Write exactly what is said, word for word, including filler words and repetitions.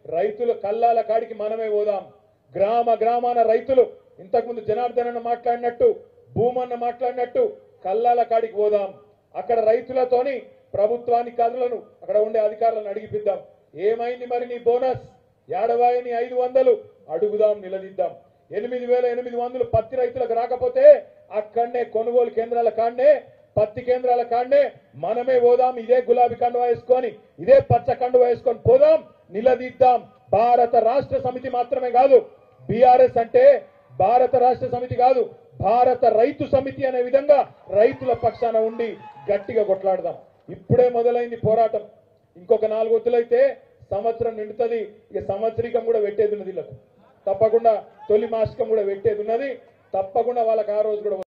రైతుల కల్లాల కాడికి మనమే పోదాం. గ్రామ గ్రామాన రైతులు ఇంతకుముందు జనార్దన్ అన్న మాట్లాడినట్టు, భూమన్న మాట్లాడినట్టు కల్లాల కాడికి పోదాం. అక్కడ రైతులతోని ప్రభుత్వానికి కథలను అక్కడ ఉండే అధికారులను అడిగిపిద్దాం. ఏమైంది మరి నీ బోనస్, ఏడవాయని ఐదు వందలు అడుగుదాం, నిలదీద్దాం. ఎనిమిది వేల ఎనిమిది వందలు పత్తి రైతులకు రాకపోతే అక్కడనే కొనుగోలు కేంద్రాల కాడనే, పత్తి కేంద్రాల కాడనే మనమే పోదాం. ఇదే గులాబీ కండువా వేసుకొని, ఇదే పచ్చ కండువా వేసుకొని పోదాం, నిలదీద్దాం. భారత రాష్ట్ర సమితి మాత్రమే కాదు, బీఆర్ఎస్ అంటే భారత రాష్ట్ర సమితి కాదు, భారత రైతు సమితి అనే విధంగా రైతుల పక్షాన ఉండి గట్టిగా కొట్లాడదాం. ఇప్పుడే మొదలైంది పోరాటం. ఇంకొక నాలుగు వద్దులైతే సంవత్సరం నిండుతుంది. ఇక సంవత్సరికం కూడా పెట్టేది ఉన్నది, వీళ్ళకు తప్పకుండా తొలి మాసికం కూడా పెట్టేది ఉన్నది. తప్పకుండా వాళ్ళకి ఆ రోజు కూడా